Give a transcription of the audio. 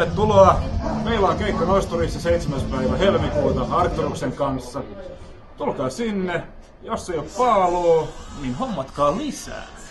Tervetuloa! Meillä on keikka Nosturissa 7. päivä helmikuuta Arcturuksen kanssa. Tulkaa sinne, jos ei ole paalua, niin hommatkaa lisää.